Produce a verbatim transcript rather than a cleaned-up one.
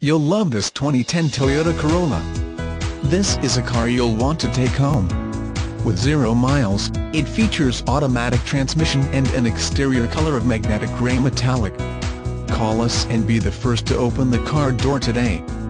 You'll love this twenty ten Toyota Corolla. This is a car you'll want to take home. With zero miles, it features automatic transmission and an exterior color of magnetic gray metallic. Call us and be the first to open the car door today.